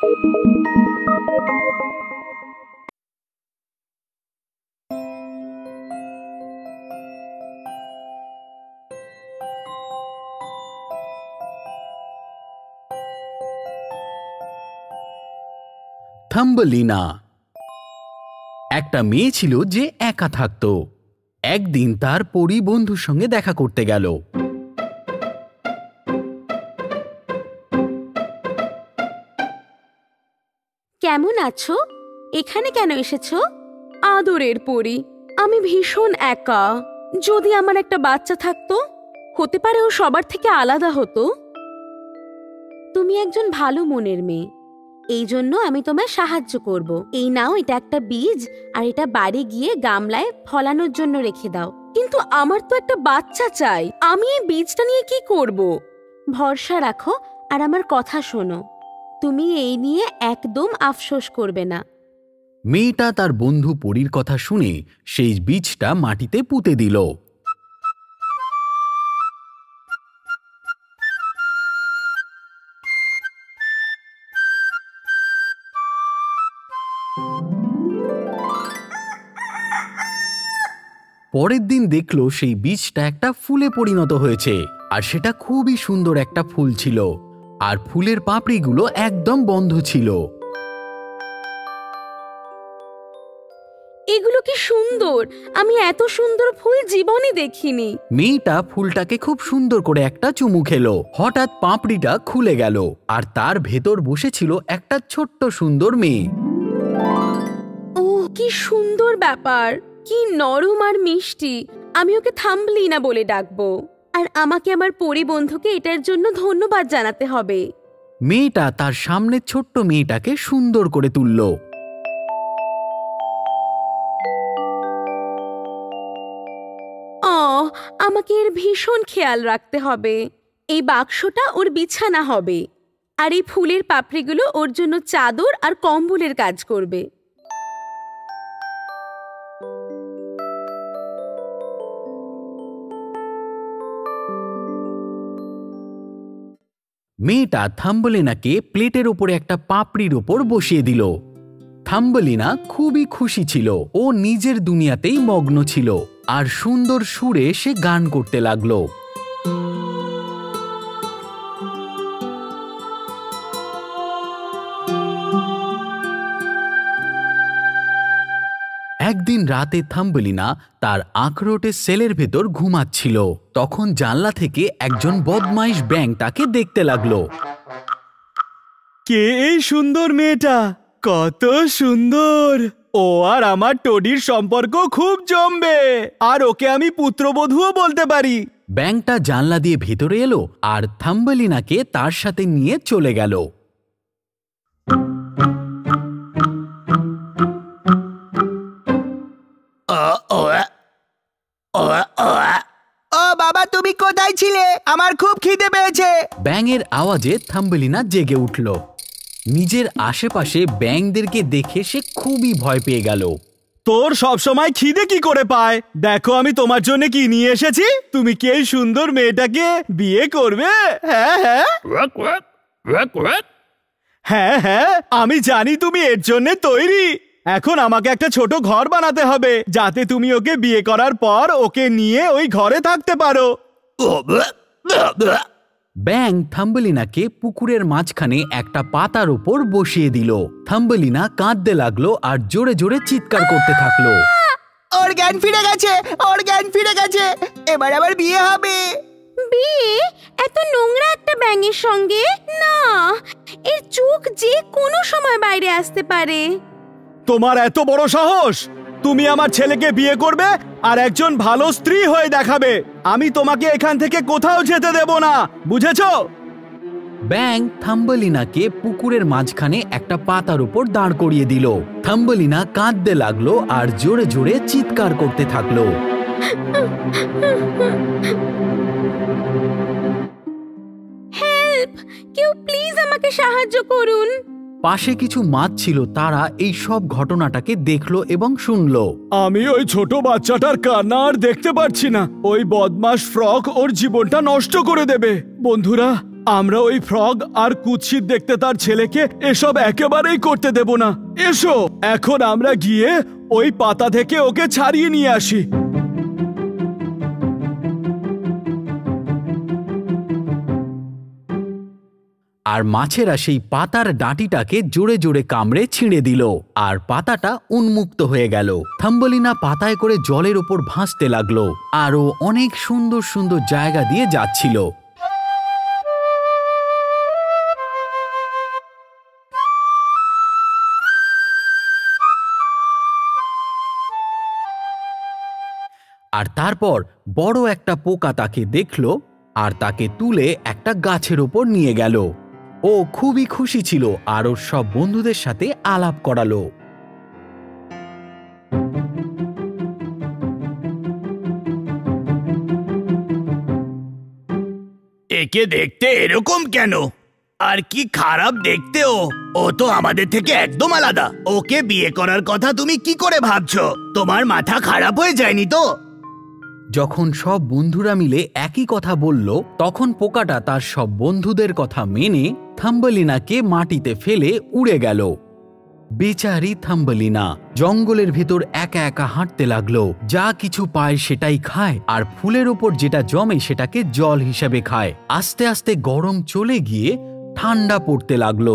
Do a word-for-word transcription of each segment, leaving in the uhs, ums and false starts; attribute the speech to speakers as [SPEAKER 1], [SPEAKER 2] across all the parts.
[SPEAKER 1] Thumbelina একটা মেয়ে ছিল যে একা থাকত। একদিন তার পরী বন্ধুর সঙ্গে দেখা করতে গেল।
[SPEAKER 2] কেমন আছো? এখানে কেন এসেছো? আদরের পরী, আমি ভীষণ একা। যদি আমার একটা বাচ্চা থাকতো, হতে পারে ও সবার থেকে আলাদা হতো। তুমি একজন ভালো মনের মেয়ে, এই জন্য আমি তোমায় সাহায্য করব। এই নাও, এটা একটা বীজ, আর এটা বাড়ি গিয়ে গামলায় ফলানোর জন্য রেখে দাও। কিন্তু আমার তো একটা বাচ্চা চাই, আমি এই বীজটা নিয়ে কি করব? ভরসা রাখো আর আমার কথা শোনো, তুমি এই নিয়ে একদম আফসোস করবে না।
[SPEAKER 1] মেয়েটা তার বন্ধু পরীর কথা শুনে সেই বীজটা মাটিতে পুঁতে দিল। পরের দিন দেখলো সেই বীজটা একটা ফুলে পরিণত হয়েছে, আর সেটা খুবই সুন্দর একটা ফুল ছিল, আর ফুলের পাপড়িগুলো একদম বন্ধ ছিল।
[SPEAKER 2] এগুলো কি সুন্দর! আমি এত সুন্দর ফুল জীবনে দেখিনি।
[SPEAKER 1] মেয়েটা ফুলটাকে খুব সুন্দর করে একটা চুমু খেলো। হঠাৎ পাপড়িটা খুলে গেল, আর তার ভেতর বসেছিল একটা ছোট্ট সুন্দর মেয়ে।
[SPEAKER 2] ও কি সুন্দর ব্যাপার, কি নরম আর মিষ্টি। আমি ওকে থাম্বলিনা বলে ডাকবো, আর আমাকে আমার পরী বন্ধুকে এটার জন্য ধন্যবাদ জানাতে হবে।
[SPEAKER 1] মেয়েটা তার সামনে ছোট্ট মেয়েটাকে সুন্দর করে তুলল।
[SPEAKER 2] আহ, আমাকে এর ভীষণ খেয়াল রাখতে হবে। এই বাক্সটা ওর বিছানা হবে, আর এই ফুলের পাপড়িগুলো ওর জন্য চাদর আর কম্বলের কাজ করবে।
[SPEAKER 1] মেয়েটা থাম্বলিনাকে প্লেটের ওপরে একটা পাপড়ির ওপর বসিয়ে দিল। থাম্বলিনা খুবই খুশি ছিল, ও নিজের দুনিয়াতেই মগ্ন ছিল, আর সুন্দর সুরে সে গান করতে লাগলো। একদিন রাতে থাম্বলিনা তার আখরোটের সেলের ভেতর ঘুমাচ্ছিল। তখন জানলা থেকে একজন বদমাইশ ব্যাঙ তাকে দেখতে লাগলো।
[SPEAKER 3] কে এই সুন্দর মেয়েটা? কত সুন্দর! ও আর আমার টোডির সম্পর্ক খুব জমবে, আর ওকে আমি পুত্রবধূও বলতে পারি।
[SPEAKER 1] ব্যাঙটা জানলা দিয়ে ভেতরে এলো আর থাম্বলিনাকে তার সাথে নিয়ে চলে গেল।
[SPEAKER 4] ও বাবা, তুমি কোথায় ছিলে? আমার খুব খিদে পেয়েছে।
[SPEAKER 1] ব্যাঙের আওয়াজে থাম্বলিনা জেগে উঠল। নিজের আশেপাশে ব্যাঙদেরকে দেখে সে খুবই ভয় পেয়ে গেল।
[SPEAKER 3] তোর সবসময় খিদে কি করে পায়? দেখো আমি তোমার জন্য কি নিয়ে এসেছি। তুমি কি এই সুন্দর মেয়েটাকে বিয়ে করবে? হ্যাঁ হ্যাঁ হ্যাঁ হ্যাঁ আমি জানি তুমি এর জন্য তৈরি। এখন আমাকে একটা ছোট ঘর বানাতে হবে, যাতে তুমি ওকে বিয়ে করার পর ওকে নিয়ে ওই ঘরে থাকতে পারো।
[SPEAKER 1] ব্যাঙ থাম্বলিনাকে পুকুরের মাঝখানে একটা পাতার উপর বসিয়ে দিল। থাম্বলিনা কাঁদতে লাগলো আর জোরে জোরে চিৎকার করতে থাকলো।
[SPEAKER 4] ওর জ্ঞান ফিরে গেছে, ওর জ্ঞান ফিরে গেছে, এবার আবার বিয়ে হবে।
[SPEAKER 2] বিয়ে? এত নোংরা একটা ব্যাঙের সঙ্গে? না, এর চোখ যে কোনো সময় বাইরে আসতে পারে।
[SPEAKER 3] তোমার এত বড় সাহস! তুমি আমার ছেলেকে বিয়ে করবে আর একজন ভালো স্ত্রী হয়ে দেখাবে। আমি তোমাকে এখান থেকে কোথাও যেতে দেব না, বুঝেছো?
[SPEAKER 1] ব্যাঙ থাম্বলিনাকে পুকুরের মাঝখানে একটা পাতার উপর দাঁড় করিয়ে দিল। থাম্বলিনা কাঁদতে লাগলো আর জোরে জোরে চিৎকার করতে থাকলো।
[SPEAKER 2] হেল্প! কেউ প্লিজ আমাকে সাহায্য করুন।
[SPEAKER 1] পাশে কিছু মাছ ছিল, তারা এই সব ঘটনাটাকে দেখলো এবং শুনলো।
[SPEAKER 3] আমি ওই ছোট বাচ্চাটার কান্না আর দেখতে পারছি না। ওই বদমাশ ফ্রক ওর জীবনটা নষ্ট করে দেবে। বন্ধুরা, আমরা ওই ফ্রগ আর কুৎসিত দেখতে তার ছেলেকে এসব একেবারেই করতে দেব না। এসো এখন আমরা গিয়ে ওই পাতা থেকে ওকে ছাড়িয়ে নিয়ে আসি।
[SPEAKER 1] আর মাছেরা সেই পাতার ডাঁটিটাকে জোরে জোরে কামড়ে ছিঁড়ে দিল আর পাতাটা উন্মুক্ত হয়ে গেল। থাম্বলিনা পাতায় করে জলের ওপর ভাসতে লাগলো আর ও অনেক সুন্দর সুন্দর জায়গা দিয়ে যাচ্ছিল। আর তারপর বড় একটা পোকা তাকে দেখল আর তাকে তুলে একটা গাছের ওপর নিয়ে গেল। ও খুবই খুশি ছিল আর ওর সব বন্ধুদের সাথে আলাপ করালো।
[SPEAKER 5] একে দেখতে এরকম কেন? আর কি খারাপ দেখতে ও! ও তো আমাদের থেকে একদম আলাদা। ওকে বিয়ে করার কথা তুমি কি করে ভাবছো? তোমার মাথা খারাপ হয়ে যায়নি তো?
[SPEAKER 1] যখন সব বন্ধুরা মিলে একই কথা বলল তখন পোকাটা তার সব বন্ধুদের কথা মেনে থাম্বলিনাকে মাটিতে ফেলে উড়ে গেল। বেচারি থাম্বলিনা জঙ্গলের ভেতর একা একা হাঁটতে লাগলো। যা কিছু পায় সেটাই খায় আর ফুলের ওপর যেটা জমে সেটাকে জল হিসেবে খায়। আস্তে আস্তে গরম চলে গিয়ে ঠান্ডা পড়তে লাগলো।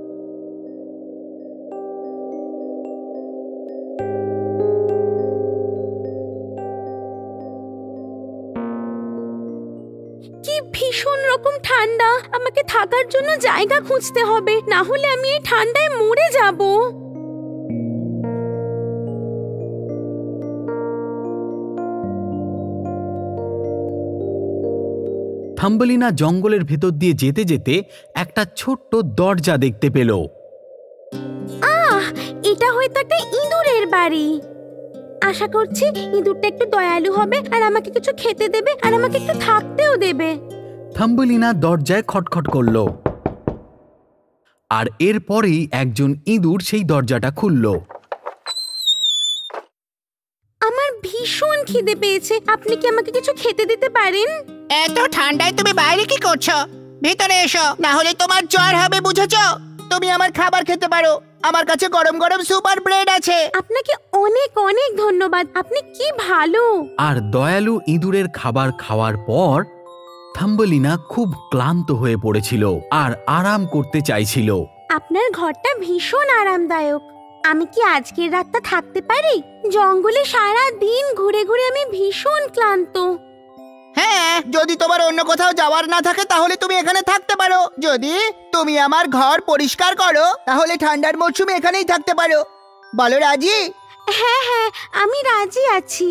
[SPEAKER 2] কি ভীষণ রকম ঠান্ডা! আমাকে থাকার জন্য জায়গা খুঁজতে হবে, না হলে আমি এই ঠান্ডায় মরে যাব।
[SPEAKER 1] থাম্বলিনা জঙ্গলের ভেতর দিয়ে যেতে যেতে একটা ছোট্ট দরজা দেখতে পেল।
[SPEAKER 2] আহ, এটা হয়তো একটা ইঁদুরের বাড়ি। আশা করছি ইঁদুরটা একটু দয়ালু হবে আর আমাকে কিছু খেতে দেবে আর আমাকে একটু থাকতেও দেবে।
[SPEAKER 1] থাম্বলিনা দরজায় খটখট করল আর এরপরেই একজন ইঁদুর সেই দরজাটা খুলল।
[SPEAKER 2] আমার ভীষণ খিদে পেয়েছে, আপনি কি আমাকে কিছু খেতে দিতে পারেন?
[SPEAKER 4] এত ঠান্ডায় তুমি বাইরে কি করছো? ভিতরে এসো, না হলে তোমার জ্বর হবে, বুঝেছো? তুমি আমার খাবার খেতে পারো, আমার কাছে গরম গরম স্যুপ আর ব্রেড আছে।
[SPEAKER 2] আপনাকে অনেক অনেক ধন্যবাদ, আপনি কি ভালো।
[SPEAKER 1] আর দয়ালু ইঁদুরের খাবার খাওয়ার পর থাম্বলিনা খুব ক্লান্ত হয়ে পড়েছিল আর আরাম করতে চাইছিল।
[SPEAKER 2] আপনার ঘরটা ভীষণ আরামদায়ক। আমি কি আজকের রাতটা থাকতে পারি? জঙ্গলে সারা দিন ঘুরে ঘুরে আমি ভীষণ ক্লান্ত।
[SPEAKER 4] হ্যাঁ, যদি তোমার অন্য কোথাও যাওয়ার না থাকে তাহলে তুমি এখানে থাকতে পারো। যদি তুমি আমার ঘর পরিষ্কার করো তাহলে ঠান্ডার মরশুমে এখানেই থাকতে পারো। বলো রাজি?
[SPEAKER 2] হ্যাঁ হ্যাঁ, আমি রাজি আছি।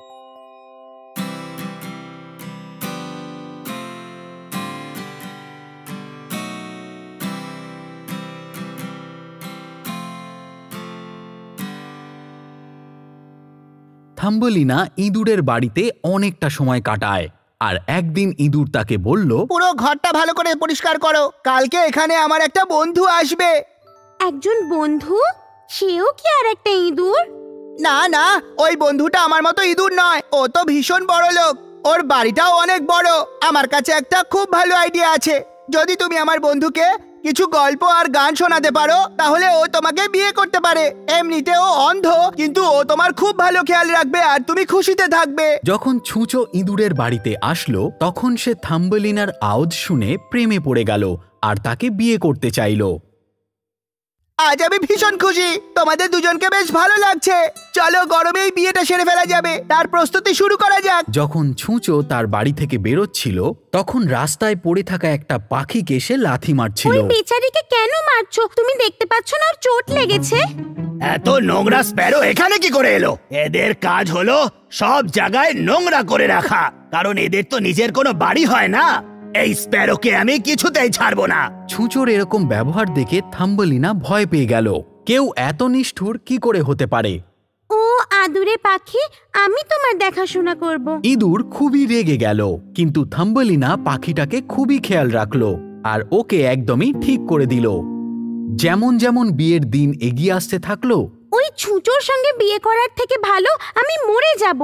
[SPEAKER 1] থাম্বলিনা ইঁদুরের বাড়িতে অনেকটা সময় কাটায় আর একদিন ইঁদুর তাকে বলল,
[SPEAKER 4] পুরো ঘরটা ভালো করে পরিষ্কার করো, কালকে এখানে আমার একটা বন্ধু আসবে।
[SPEAKER 2] একজন বন্ধু? সেও কি আর একটা ইঁদুর?
[SPEAKER 4] না না, ওই বন্ধুটা আমার মতো ইঁদুর নয়, ও তো ভীষণ বড় লোক, ওর বাড়িটাও অনেক বড়। আমার কাছে একটা খুব ভালো আইডিয়া আছে। যদি তুমি আমার বন্ধুকে কিছু গল্প আর গান শোনাতে পারো তাহলে ও তোমাকে বিয়ে করতে পারে। এমনিতে ও অন্ধ, কিন্তু ও তোমার খুব ভালো খেয়াল রাখবে আর তুমি খুশিতে থাকবে।
[SPEAKER 1] যখন ছুঁচো ইঁদুরের বাড়িতে আসলো তখন সে থাম্বলিনার আওয়াজ শুনে প্রেমে পড়ে গেল আর তাকে বিয়ে করতে চাইল।
[SPEAKER 4] আজ আমি ভীষণ খুশি, তোমাদের দুজনকে বেশ ভালো লাগছে। চলো গরমেই বিয়েটা সেরে ফেলা যাবে, তার প্রস্তুতি শুরু করা যাক।
[SPEAKER 1] যখন ছুঁচো তার বাড়ি থেকে বেরোচ্ছিল তখন রাস্তায় পড়ে থাকা একটা পাখিকে সে লাথি মারছিল।
[SPEAKER 2] ওই বেচারিকে কেন মারছো? তুমি দেখতে পাচ্ছ না ওর চোট লেগেছে?
[SPEAKER 5] এত নোংরা স্প্যারো এখানে কি করে এলো? এদের কাজ হলো সব জায়গায় নোংরা করে রাখা, কারণ এদের তো নিজের কোনো বাড়ি হয় না। এই স্প্যারোকে আমি কিছুতেই ছাড়বো না।
[SPEAKER 1] ছুঁচোর এরকম ব্যবহার দেখে থাম্বলিনা ভয় পেয়ে গেল। কেউ এত নিষ্ঠুর কি করে হতে পারে?
[SPEAKER 2] ও আদুরে পাখি, আমি তোমার দেখাশোনা করব।
[SPEAKER 1] ইঁদুর খুবই রেগে গেল, কিন্তু থাম্বলিনা পাখিটাকে খুবই খেয়াল রাখলো আর ওকে একদমই ঠিক করে দিল। যেমন যেমন বিয়ের দিন এগিয়ে আসতে থাকলো,
[SPEAKER 2] ওই ছুঁচোর সঙ্গে বিয়ে করার থেকে ভালো আমি মরে যাব।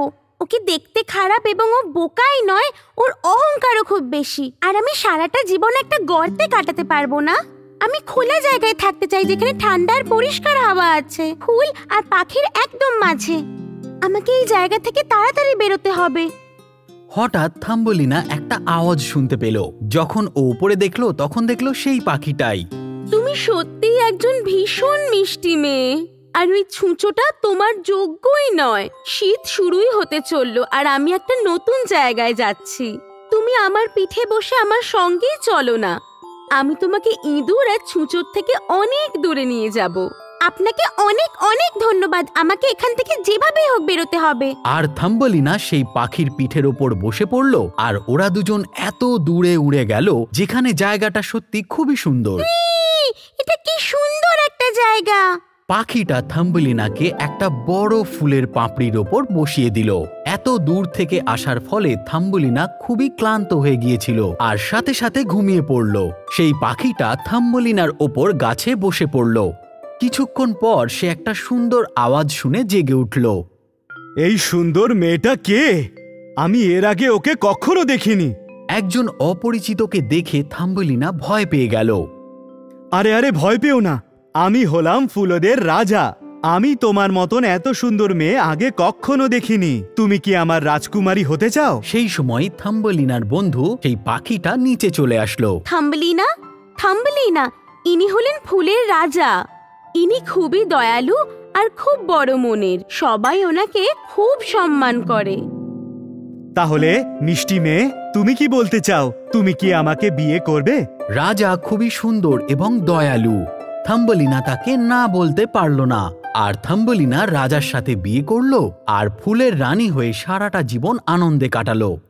[SPEAKER 2] কি দেখতে খারাপ এবং ও বোকাই নয়, ওর অহংকারও খুব বেশি। আর আমি সারাটা জীবন একটা গর্তে কাটাতে পারবো না। আমি খোলা জায়গায় থাকতে চাই, যেখানে ঠান্ডার পরিষ্কার হাওয়া আছে, ফুল আর পাখির একদম মাঝে। আমাকে এই জায়গা থেকে তাড়াতাড়ি বেরোতে হবে।
[SPEAKER 1] হঠাৎ থাম্বলিনা একটা আওয়াজ শুনতে পেল। যখন ও উপরে দেখলো তখন দেখলো সেই পাখিটাই।
[SPEAKER 2] তুমি সত্যিই একজন ভীষণ মিষ্টি মেয়ে, আর ওই ছুঁচোটা তোমার যোগ্যই নয়। শীত শুরুই হতে চললো আর আমি একটা নতুন জায়গায় যাচ্ছি। তুমি আমার পিঠে বসে আমার সঙ্গেই চলো না। আমি তোমাকে ইঁদুর আর ছুঁচোর থেকে অনেক দূরে নিয়ে যাব। আপনাকে অনেক অনেক ধন্যবাদ। আমাকে এখান থেকে যেভাবেই হোক বেরোতে হবে।
[SPEAKER 1] আর থাম্বলিনা সেই পাখির পিঠের ওপর বসে পড়ল, আর ওরা দুজন এত দূরে উড়ে গেল যেখানে জায়গাটা সত্যি খুবই সুন্দর।
[SPEAKER 2] এটা কি সুন্দর একটা জায়গা।
[SPEAKER 1] পাখিটা থাম্বলিনাকে একটা বড় ফুলের পাপড়ির ওপর বসিয়ে দিল। এত দূর থেকে আসার ফলে থাম্বলিনা খুবই ক্লান্ত হয়ে গিয়েছিল আর সাথে সাথে ঘুমিয়ে পড়ল। সেই পাখিটা থাম্বলিনার ওপর গাছে বসে পড়ল। কিছুক্ষণ পর সে একটা সুন্দর আওয়াজ শুনে জেগে উঠল।
[SPEAKER 3] এই সুন্দর মেয়েটা কে? আমি এর আগে ওকে কখনো দেখিনি।
[SPEAKER 1] একজন অপরিচিতকে দেখে থাম্বলিনা ভয় পেয়ে গেল।
[SPEAKER 3] আরে আরে ভয় পেও না, আমি হলাম ফুলদের রাজা। আমি তোমার মতন এত সুন্দর মেয়ে আগে কখনো দেখিনি। তুমি কি আমার রাজকুমারী হতে চাও?
[SPEAKER 1] সেই সময় থাম্বলিনার বন্ধু সেই পাখিটা নিচে চলে আসলো।
[SPEAKER 2] থাম্বলিনা, থাম্বলিনা, ইনি হলেন ফুলের রাজা। ইনি খুবই দয়ালু আর খুব বড় মনের। সবাই ওনাকে খুব সম্মান করে।
[SPEAKER 3] তাহলে মিষ্টি মেয়ে, তুমি কি বলতে চাও? তুমি কি আমাকে বিয়ে করবে?
[SPEAKER 1] রাজা খুবই সুন্দর এবং দয়ালু। থাম্বলিনা তাকে না বলতে পারল না, আর থাম্বলিনা রাজার সাথে বিয়ে করলো আর ফুলের রানী হয়ে সারাটা জীবন আনন্দে কাটালো।